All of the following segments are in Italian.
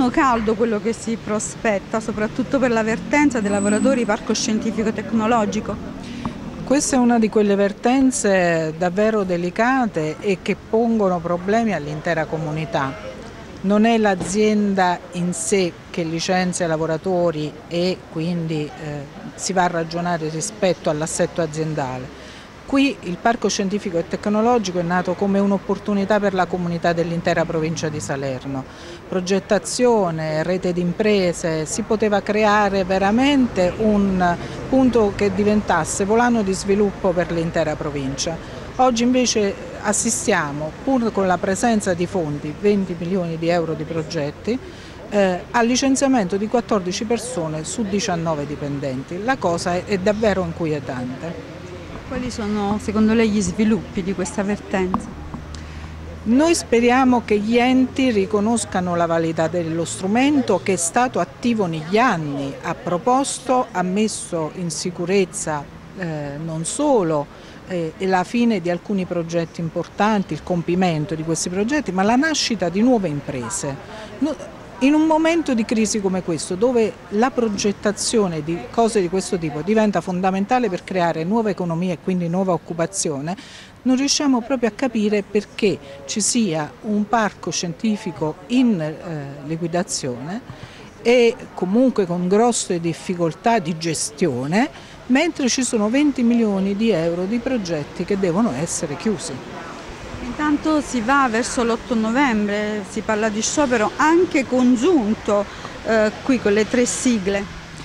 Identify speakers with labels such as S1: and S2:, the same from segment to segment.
S1: anno caldo quello che si prospetta, soprattutto per la vertenza dei lavoratori Parco Scientifico Tecnologico.
S2: Questa è una di quelle vertenze davvero delicate e che pongono problemi all'intera comunità. Non è l'azienda in sé che licenzia i lavoratori e quindi si va a ragionare rispetto all'assetto aziendale. Qui il Parco Scientifico e Tecnologico è nato come un'opportunità per la comunità dell'intera provincia di Salerno. Progettazione, rete di imprese, si poteva creare veramente un punto che diventasse volano di sviluppo per l'intera provincia. Oggi invece assistiamo, pur con la presenza di fondi, 20 milioni di euro di progetti, al licenziamento di 14 persone su 19 dipendenti. La cosa è davvero inquietante.
S1: Quali sono secondo lei gli sviluppi di questa vertenza?
S2: Noi speriamo che gli enti riconoscano la validità dello strumento che è stato attivo negli anni, ha proposto, ha messo in sicurezza non solo la fine di alcuni progetti importanti, il compimento di questi progetti, ma la nascita di nuove imprese. In un momento di crisi come questo, dove la progettazione di cose di questo tipo diventa fondamentale per creare nuova economia e quindi nuova occupazione, non riusciamo proprio a capire perché ci sia un parco scientifico in liquidazione e comunque con grosse difficoltà di gestione, mentre ci sono 20 milioni di euro di progetti che devono essere chiusi.
S1: Intanto si va verso l'8 novembre, si parla di sciopero anche congiunto qui con le 3 sigle.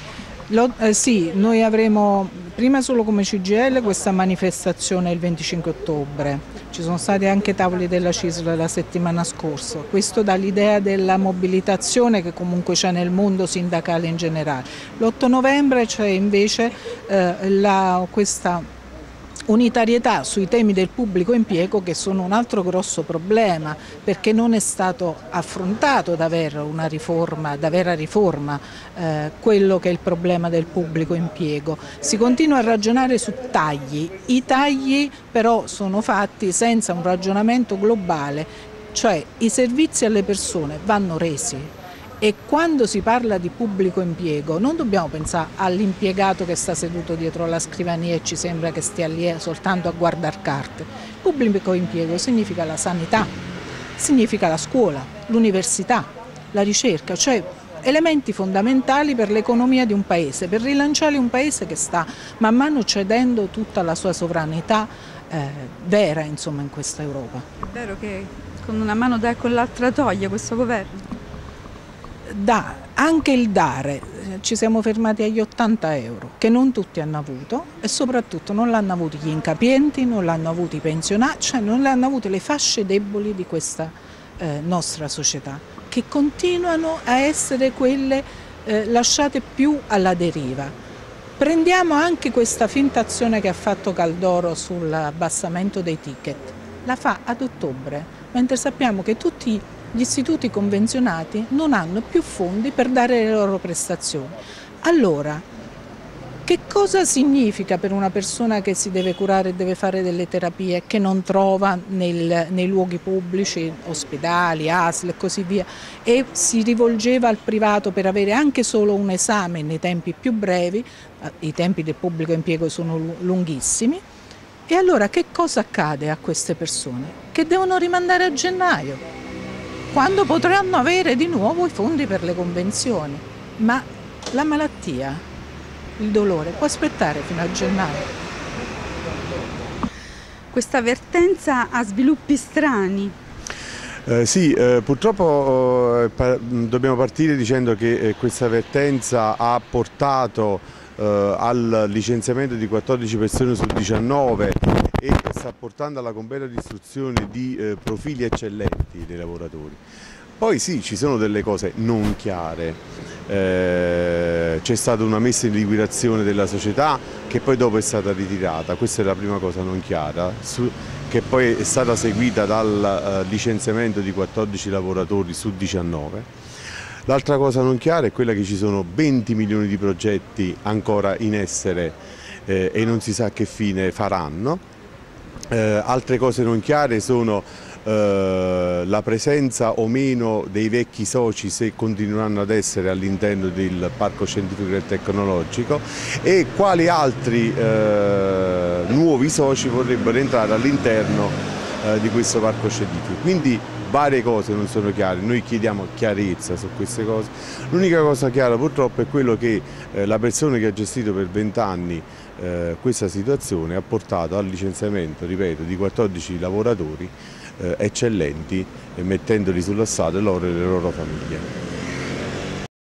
S2: Sì, noi avremo prima solo come CGIL questa manifestazione il 25 ottobre, ci sono stati anche tavoli della CISL la settimana scorsa, questo dà l'idea della mobilitazione che comunque c'è nel mondo sindacale in generale. L'8 novembre c'è invece questa unitarietà sui temi del pubblico impiego che sono un altro grosso problema perché non è stato affrontato da vera riforma quello che è il problema del pubblico impiego. Si continua a ragionare su tagli, i tagli però sono fatti senza un ragionamento globale, cioè i servizi alle persone vanno resi. E quando si parla di pubblico impiego non dobbiamo pensare all'impiegato che sta seduto dietro la scrivania e ci sembra che stia lì soltanto a guardare carte. Il pubblico impiego significa la sanità, significa la scuola, l'università, la ricerca, cioè elementi fondamentali per l'economia di un paese, per rilanciare un paese che sta man mano cedendo tutta la sua sovranità vera insomma, in questa Europa.
S1: È vero che con una mano dà e con l'altra toglie questo governo?
S2: Anche il dare, ci siamo fermati agli 80 euro che non tutti hanno avuto e soprattutto non l'hanno avuti gli incapienti, non l'hanno avuti i pensionati, cioè non l'hanno avute le fasce deboli di questa nostra società che continuano a essere quelle lasciate più alla deriva. Prendiamo anche questa finta azione che ha fatto Caldoro sull'abbassamento dei ticket, la fa ad ottobre, mentre sappiamo che tutti gli istituti convenzionati non hanno più fondi per dare le loro prestazioni. Allora, che cosa significa per una persona che si deve curare e deve fare delle terapie che non trova nei luoghi pubblici, ospedali, ASL e così via, e si rivolgeva al privato per avere anche solo un esame nei tempi più brevi, i tempi del pubblico impiego sono lunghissimi, e allora che cosa accade a queste persone? Che devono rimandare a gennaio, quando potranno avere di nuovo i fondi per le convenzioni, ma la malattia, il dolore può aspettare fino a gennaio.
S1: Questa vertenza ha sviluppi strani.
S3: Sì, purtroppo dobbiamo partire dicendo che questa vertenza ha portato al licenziamento di 14 persone su 19 e sta portando alla completa distruzione di profili eccellenti dei lavoratori. Poi sì, ci sono delle cose non chiare, c'è stata una messa in liquidazione della società che poi dopo è stata ritirata, questa è la prima cosa non chiara, che poi è stata seguita dal licenziamento di 14 lavoratori su 19. L'altra cosa non chiara è quella che ci sono 20 milioni di progetti ancora in essere e non si sa che fine faranno. Altre cose non chiare sono la presenza o meno dei vecchi soci, se continueranno ad essere all'interno del Parco Scientifico e Tecnologico, e quali altri nuovi soci vorrebbero entrare all'interno di questo Parco Scientifico. Quindi varie cose non sono chiare, noi chiediamo chiarezza su queste cose. L'unica cosa chiara purtroppo è quello che la persona che ha gestito per 20 anni questa situazione ha portato al licenziamento, ripeto, di 14 lavoratori eccellenti, mettendoli sulla strada loro e le loro famiglie.